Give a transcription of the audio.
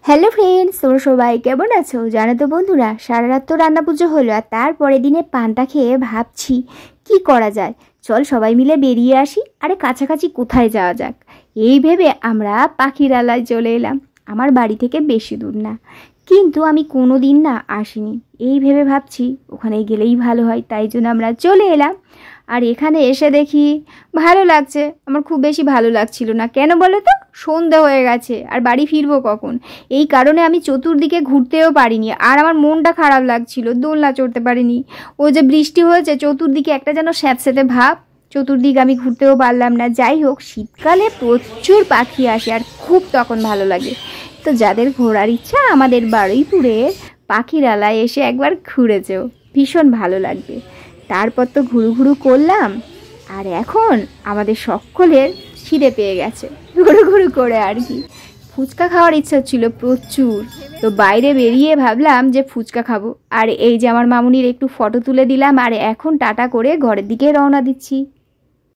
Hello friends, তোমরা সবাই কেমন আছো? জানো তো বন্ধুরা, সারা রাত তো রান্না পুজো হলো, আর তারপরের দিনে পান্তা খেয়ে ভাবছি কি করা যায়। চল সবাই মিলে বেরিয়ে আসি। আরে কাছাকাছি কোথায় যাওয়া যাক, এই ভেবে আমরা পাখিরালয় চলে এলাম। আমার বাড়ি থেকে বেশি দূর না, কিন্তু আমি কোনো দিন না আসিনি। এই ভেবে ভাবছি ওখানে গেলেই ভালো হয়, তাই জন্য আমরা চলে এলাম। আর এখানে এসে দেখি ভালো লাগছে। আমার খুব বেশি ভালো লাগছিল না, কেন বলো তো? সন্ধে হয়ে গেছে আর বাড়ি ফিরবো কখন, এই কারণে আমি চতুর্দিকে ঘুরতেও পারিনি। আর আমার মনটা খারাপ লাগছিল, দোলনা চড়তে পারিনি। ও যে বৃষ্টি হয়েছে, চতুর্দিকে একটা যেন স্যাঁতস্যাঁতে ভাব, চতুর্দিকে আমি ঘুরতেও পারলাম না। যাই হোক, শীতকালে প্রচুর পাখি আসে আর খুব তখন ভালো লাগে। তো যাদের ঘোরার ইচ্ছা, আমাদের বারুইপুরের পাখিরালয় এসে একবার ঘুরেছেও, ভীষণ ভালো লাগবে। তারপর তো ঘুরু ঘুরু করলাম, আর এখন আমাদের সকলের খিদে পেয়ে গেছে, ঘুরু ঘুরু করে আর কি। ফুচকা খাওয়ার ইচ্ছা ছিল প্রচুর, তো বাইরে বেরিয়ে ভাবলাম যে ফুচকা খাবো। আর এই যে আমার মামুনির একটু ফটো তুলে দিলাম, আর এখন টাটা করে ঘরের দিকে রওনা দিচ্ছি।